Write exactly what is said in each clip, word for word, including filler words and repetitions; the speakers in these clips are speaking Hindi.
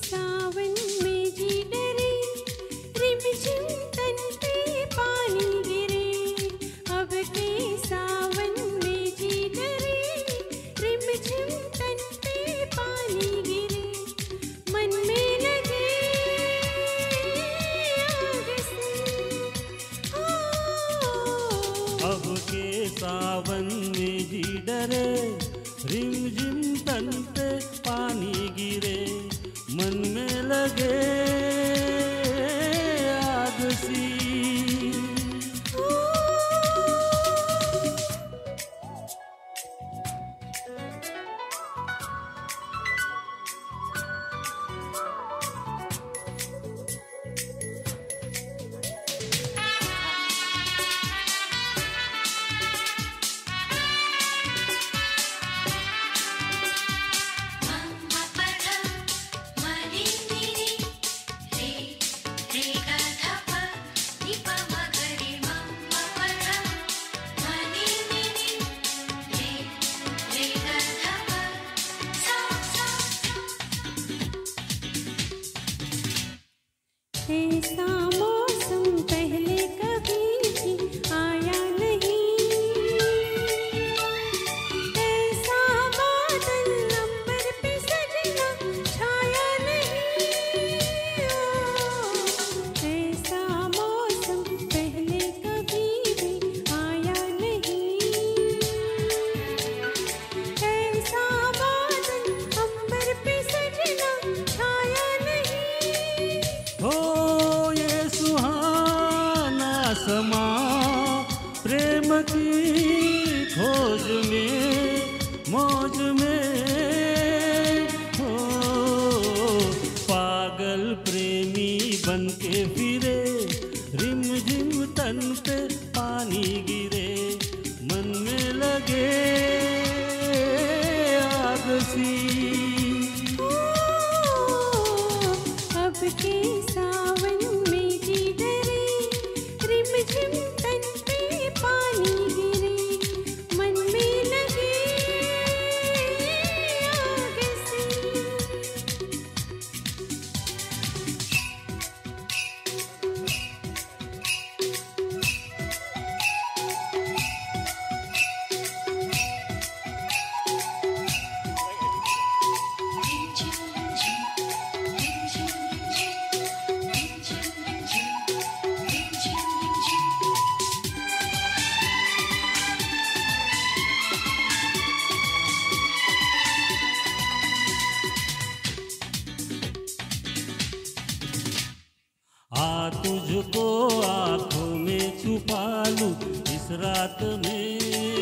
सावन में जी डरे, रिमझिम तन पे पानी गिरे। अब के सावन में जी डरे, रिमझिम तन पे पानी गिरे। मन में लगे आग सी, हो। अब के सावन में जी डरे, रिमझिम तन पे पानी गिरे। मन में लगे आग सी। ऐसा मौसम पहले कभी भी आया नहीं, ऐसा बादल अंबर पे सजना छाया नहीं। ऐसा मौसम पहले कभी भी आया नहीं, ऐसा बादल अंबर पे सजना छाया नहीं। हो ये सुहाना समा प्रेम की खोज में, मौज में। हो पागल प्रेमी बन के फिरे, रिमझिम तन पे पानी गिरे। मन में लगे आग सी। अब के सावन में जी डरे, रिमझिम तन पे पानी गिरे। मन में लगे आग सी। आ तुझको आँखों में छुपा लूं इस रात में।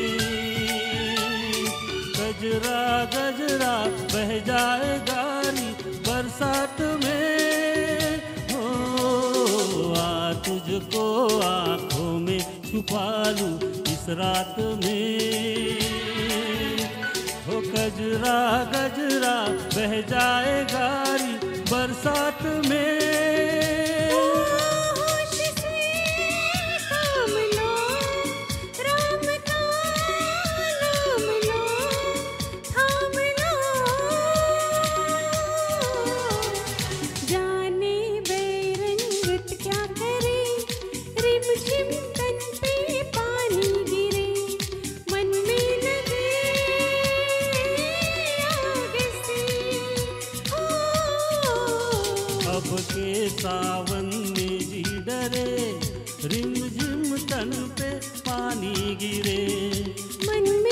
गजरा गजरा बह जाए गारी बरसात में। हो आ तुझको आँखों में छुपा लूं इस रात में। हो गजरा गजरा बह जाए गारी बरसात में। होश से काम लो, राम का नाम लो, थाम लो। जाने बेरंगत क्या करे, रिमझिम तन पे पानी गिरे। मन में लगे आग सी, हो। अब के सावन में जी डरे, रिमझिम तन पे पानी गिरे। मन में